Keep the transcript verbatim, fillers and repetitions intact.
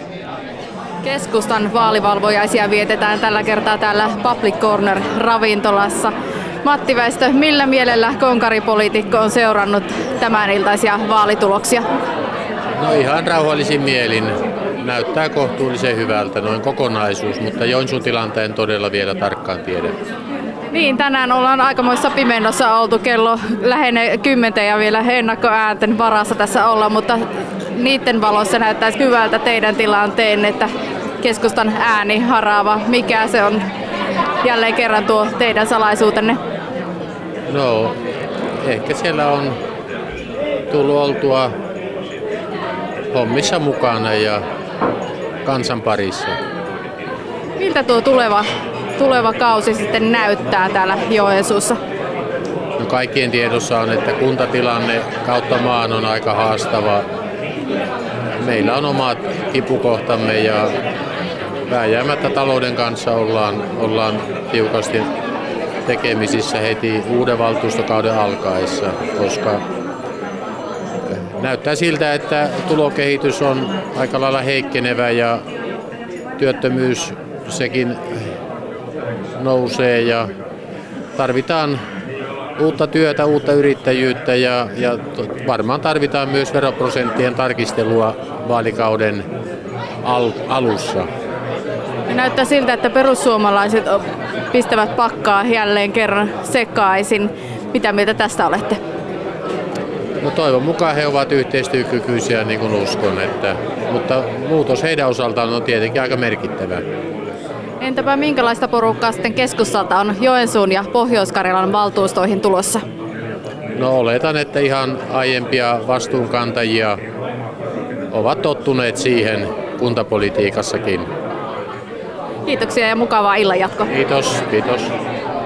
Keskustan vaalivalvojaisia vietetään tällä kertaa täällä Public Corner-ravintolassa. Matti Väistö, millä mielellä konkaripoliitikko on seurannut tämän iltaisia vaalituloksia? No ihan rauhallisin mielin. Näyttää kohtuullisen hyvältä noin kokonaisuus, mutta Joensuun tilanteen todella vielä tarkkaan tiedä. Niin, tänään ollaan aikamoissa pimennossa oltu, kello lähenee kymmentä ja vielä ennakkoäänten varassa tässä olla, mutta niiden valossa näyttäisi hyvältä teidän tilanteen, että keskustan ääni haraava. Mikä se on jälleen kerran tuo teidän salaisuutenne? No, ehkä siellä on tullut oltua hommissa mukana ja kansan parissa. Miltä tuo tuleva, tuleva kausi sitten näyttää täällä Joensuussa? No kaikkien tiedossa on, että kuntatilanne kautta maan on aika haastava. Meillä on omat kipukohtamme ja vääjäämättä talouden kanssa ollaan, ollaan tiukasti tekemisissä heti uuden valtuustokauden alkaessa, koska näyttää siltä, että tulokehitys on aika lailla heikkenevä ja työttömyys sekin nousee ja tarvitaan uutta työtä, uutta yrittäjyyttä ja, ja varmaan tarvitaan myös veroprosenttien tarkistelua vaalikauden al- alussa. Ja näyttää siltä, että perussuomalaiset pistävät pakkaa jälleen kerran sekaisin. Mitä mieltä tästä olette? No toivon mukaan he ovat yhteistyökykyisiä, niin kuin uskon, että, mutta muutos heidän osaltaan on tietenkin aika merkittävä. Entäpä minkälaista porukkaa sitten keskustalta on Joensuun ja Pohjois-Karjalan valtuustoihin tulossa? No oletan, että ihan aiempia vastuunkantajia ovat tottuneet siihen kuntapolitiikassakin. Kiitoksia ja mukavaa illanjatkoa. Kiitos, kiitos.